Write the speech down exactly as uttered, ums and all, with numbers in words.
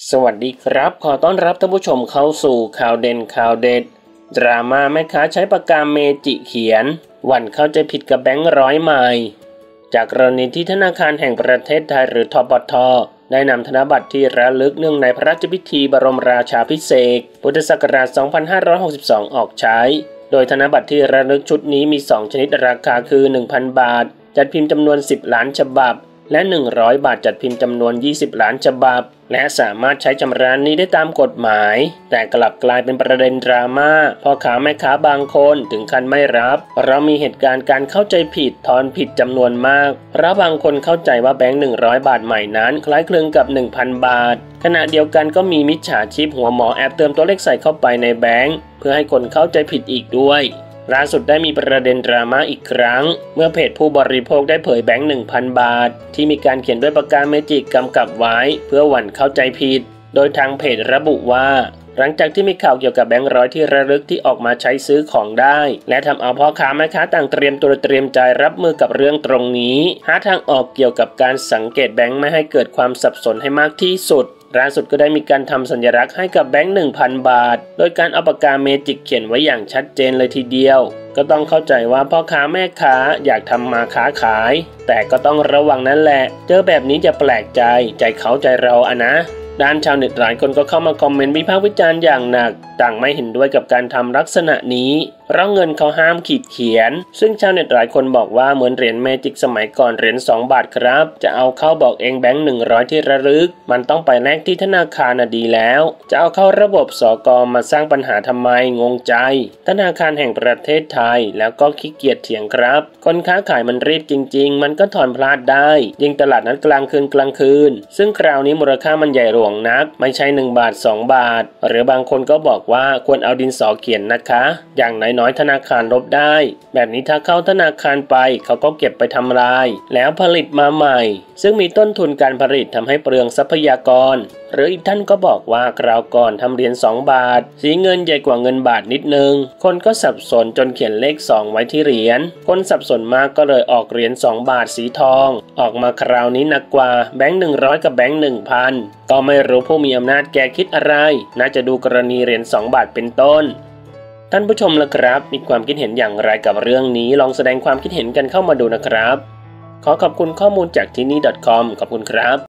สวัสดีครับขอต้อนรับท่านผู้ชมเข้าสู่ข่าวเด่นข่าวเด็ดดราม่าแม่ค้าใช้ปากกาเมจิเขียนหวั่นเข้าใจผิดกับแบงค์ร้อยใหม่จากกรณีที่ธนาคารแห่งประเทศไทยหรือธปท.ได้นำธนบัตรที่ระลึกเนื่องในพระราชพิธีบรมราชาภิเษกพุทธศักราช สองพันห้าร้อยหกสิบสอง ออกใช้โดยธนบัตรที่ระลึกชุดนี้มี สอง ชนิดราคาคือ หนึ่งพัน บาทจัดพิมพ์จำนวน สิบ ล้านฉบับและหนึ่งร้อยบาทจัดพิมพ์จำนวนยี่สิบล้านฉบับและสามารถใช้ชำระนี้ได้ตามกฎหมายแต่กลับกลายเป็นประเด็นดราม่าพอค้าแม่ค้าบางคนถึงขั้นไม่รับเพราะมีเหตุการณ์การเข้าใจผิดทอนผิดจำนวนมากเพราะบางคนเข้าใจว่าแบงค์หนึ่งร้อยบาทใหม่นั้นคล้ายคลึงกับ หนึ่งพัน บาทขณะเดียวกันก็มีมิจฉาชีพหัวหมอแอบเติมตัวเลขใส่เข้าไปในแบงค์เพื่อให้คนเข้าใจผิดอีกด้วยล่าสุดได้มีประเด็นดราม่าอีกครั้งเมื่อเพจผู้บริโภคได้เผยแบงค์ หนึ่งพัน บาทที่มีการเขียนด้วยปากกาเมจิกกำกับไว้เพื่อหวั่นเข้าใจผิดโดยทางเพจระบุว่าหลังจากที่มีข่าวเกี่ยวกับแบงค์ร้อยที่ระลึกที่ออกมาใช้ซื้อของได้และทำเอาพ่อค้าแม่ค้าต่างเตรียมตัวเตรียมใจรับมือกับเรื่องตรงนี้หาทางออกเกี่ยวกับการสังเกตแบงค์ไม่ให้เกิดความสับสนให้มากที่สุดล่าสุดก็ได้มีการทำสัญลักษณ์ให้กับแบงค์ หนึ่งพัน บาทโดยการเอาปากกาเมจิกเขียนไว้อย่างชัดเจนเลยทีเดียวก็ต้องเข้าใจว่าพ่อค้าแม่ค้าอยากทำมาค้าขายแต่ก็ต้องระวังนั่นแหละเจอแบบนี้จะแปลกใจใจเขาใจเราอะนะด้านชาวเน็ตหลายคนก็เข้ามาคอมเมนต์วิพากษ์วิจารณ์อย่างหนักต่างไม่เห็นด้วยกับการทำลักษณะนี้เพราะเงินเขาห้ามขีดเขียนซึ่งชาวเน็ตหลายคนบอกว่าเหมือนเหรียญเมจิกสมัยก่อนเหรียญสองบาทครับจะเอาเข้าบอกเองแบงค์หนึ่งร้อยที่ระลึกมันต้องไปแลกที่ธนาคารน่ะดีแล้วจะเอาเข้าระบบสก.มาสร้างปัญหาทำไมงงใจธนาคารแห่งประเทศไทยแล้วก็ขี้เกียจเถียงครับคนค้าขายมันรีบจริงๆมันก็ถอนพลาดได้ยิ่งตลาดนัดกลางคืนกลางคืนซึ่งคราวนี้มูลค่ามันใหญ่หลวงนักไม่ใช่หนึ่งบาทสองบาทหรือบางคนก็บอกว่าควรเอาดินสอเขียนนะคะอย่างน้อยๆธนาคารลบได้แบบนี้ถ้าเข้าธนาคารไปเขาก็เก็บไปทำลายแล้วผลิตมาใหม่ซึ่งมีต้นทุนการผลิตทำให้เปลืองทรัพยากรหรืออีกท่านก็บอกว่าคราวก่อนทำเหรียญสองบาทสีเงินใหญ่กว่าเงินบาทนิดนึงคนก็สับสนจนเขียนเลขสองไว้ที่เหรียญคนสับสนมากก็เลยออกเหรียญสองบาทสีทองออกมาคราวนี้หนักกว่าแบงค์หนึ่งร้อยกับแบงค์หนึ่งพันก็ไม่รู้ผู้มีอำนาจแกคิดอะไรน่าจะดูกรณีเหรียญสองบาทเป็นต้นท่านผู้ชมล่ะครับมีความคิดเห็นอย่างไรกับเรื่องนี้ลองแสดงความคิดเห็นกันเข้ามาดูนะครับขอขอบคุณข้อมูลจากที่นี่ .com ขอบคุณครับ